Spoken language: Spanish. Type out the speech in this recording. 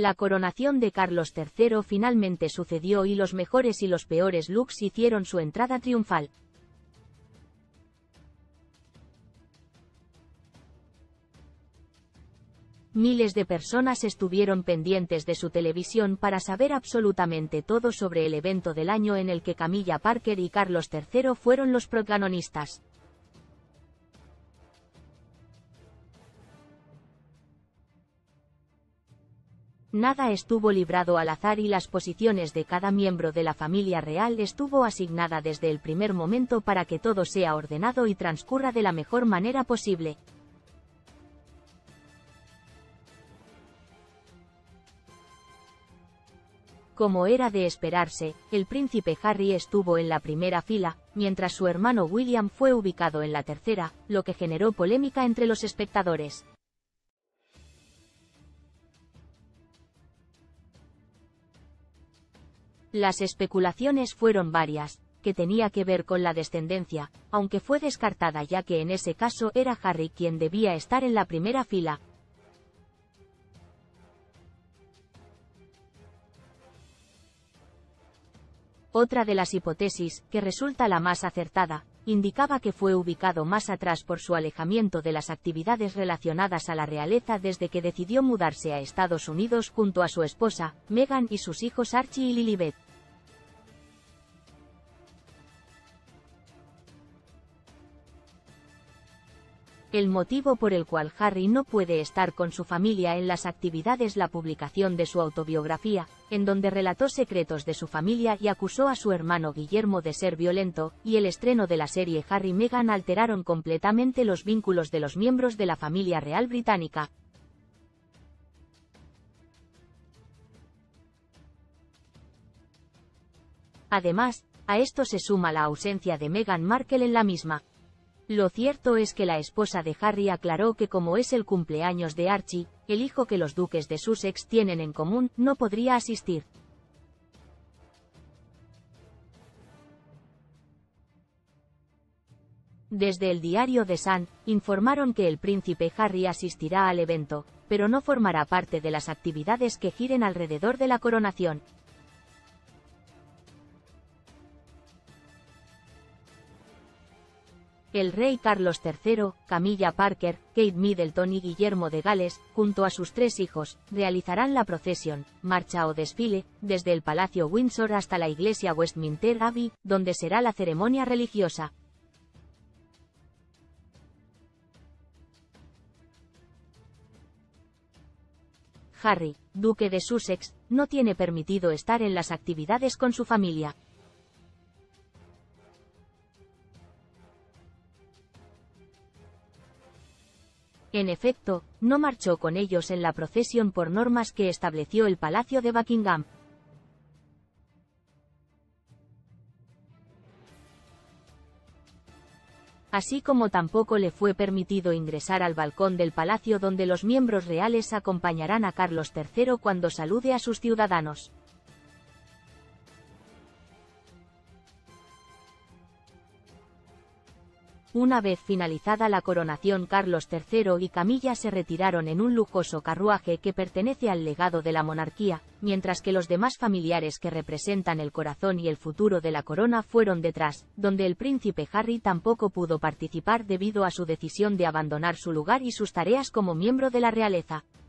La coronación de Carlos III finalmente sucedió y los mejores y los peores looks hicieron su entrada triunfal. Miles de personas estuvieron pendientes de su televisión para saber absolutamente todo sobre el evento del año en el que Camilla Parker y Carlos III fueron los protagonistas. Nada estuvo librado al azar y las posiciones de cada miembro de la familia real estuvo asignada desde el primer momento para que todo sea ordenado y transcurra de la mejor manera posible. Como era de esperarse, el príncipe Harry estuvo en la primera fila, mientras su hermano William fue ubicado en la tercera, lo que generó polémica entre los espectadores. Las especulaciones fueron varias, que tenía que ver con la descendencia, aunque fue descartada ya que en ese caso era Harry quien debía estar en la primera fila. Otra de las hipótesis, que resulta la más acertada, indicaba que fue ubicado más atrás por su alejamiento de las actividades relacionadas a la realeza desde que decidió mudarse a Estados Unidos junto a su esposa, Meghan y sus hijos Archie y Lilibet. El motivo por el cual Harry no puede estar con su familia en las actividades la publicación de su autobiografía, en donde relató secretos de su familia y acusó a su hermano Guillermo de ser violento, y el estreno de la serie Harry y Meghan alteraron completamente los vínculos de los miembros de la familia real británica. Además, a esto se suma la ausencia de Meghan Markle en la misma. Lo cierto es que la esposa de Harry aclaró que como es el cumpleaños de Archie, el hijo que los duques de Sussex tienen en común, no podría asistir. Desde el diario The Sun, informaron que el príncipe Harry asistirá al evento, pero no formará parte de las actividades que giren alrededor de la coronación. El rey Carlos III, Camilla Parker, Kate Middleton y Guillermo de Gales, junto a sus 3 hijos, realizarán la procesión, marcha o desfile, desde el Palacio Windsor hasta la iglesia Westminster Abbey, donde será la ceremonia religiosa. Harry, duque de Sussex, no tiene permitido estar en las actividades con su familia. En efecto, no marchó con ellos en la procesión por normas que estableció el Palacio de Buckingham. Así como tampoco le fue permitido ingresar al balcón del palacio donde los miembros reales acompañarán a Carlos III cuando salude a sus ciudadanos. Una vez finalizada la coronación, Carlos III y Camilla se retiraron en un lujoso carruaje que pertenece al legado de la monarquía, mientras que los demás familiares que representan el corazón y el futuro de la corona fueron detrás, donde el príncipe Harry tampoco pudo participar debido a su decisión de abandonar su lugar y sus tareas como miembro de la realeza.